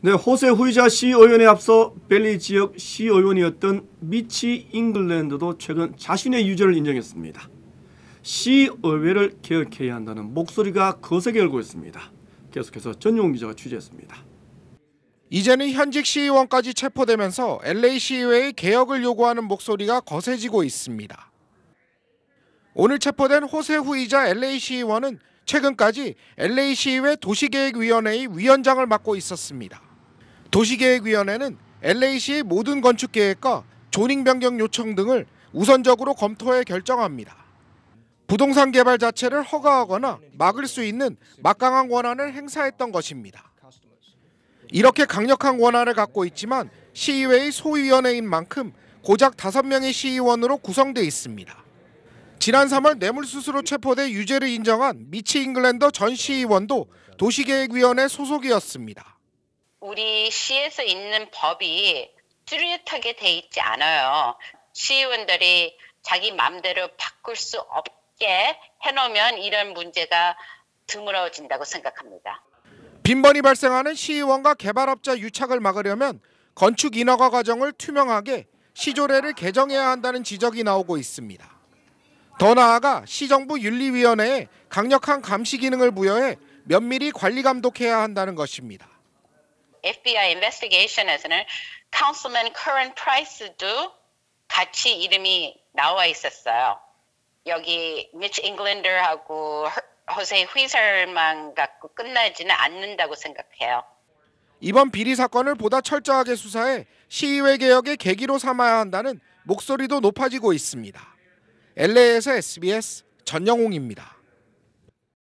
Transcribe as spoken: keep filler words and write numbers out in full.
네, 호세 후이자 시의원에 앞서 벨리 지역 시의원이었던 미치 잉글랜드도 최근 자신의 유죄를 인정했습니다. 시의회를 개혁해야 한다는 목소리가 거세게 일고 있습니다. 계속해서 전용 기자가 취재했습니다. 이제는 현직 시의원까지 체포되면서 엘에이 시의회의 개혁을 요구하는 목소리가 거세지고 있습니다. 오늘 체포된 호세 후이자 엘에이 시의원은 최근까지 엘에이 시의회 도시계획위원회의 위원장을 맡고 있었습니다. 도시계획위원회는 엘에이시의 모든 건축 계획과 조닝 변경 요청 등을 우선적으로 검토해 결정합니다. 부동산 개발 자체를 허가하거나 막을 수 있는 막강한 권한을 행사했던 것입니다. 이렇게 강력한 권한을 갖고 있지만 시의회의 소위원회인 만큼 고작 다섯 명의 시의원으로 구성돼 있습니다. 지난 삼월 뇌물수수로 체포돼 유죄를 인정한 미치 잉글랜더 전 시의원도 도시계획위원회 소속이었습니다. 우리 시에서 있는 법이 뚜렷하게 돼 있지 않아요. 시의원들이 자기 마음대로 바꿀 수 없게 해놓으면 이런 문제가 드물어진다고 생각합니다. 빈번히 발생하는 시의원과 개발업자 유착을 막으려면 건축 인허가 과정을 투명하게 시조례를 개정해야 한다는 지적이 나오고 있습니다. 더 나아가 시정부 윤리위원회에 강력한 감시 기능을 부여해 면밀히 관리 감독해야 한다는 것입니다. 에프비아이 investigation에서는 Councilman Curran Price도 같이 이름이 나와 있었어요. 여기 미치 잉글랜더하고 호세 후이자만 갖고 끝나지는 않는다고 생각해요. 이번 비리 사건을 보다 철저하게 수사해 시의회 개혁의 계기로 삼아야 한다는 목소리도 높아지고 있습니다. 엘에이에서 에스비에스 전영웅입니다.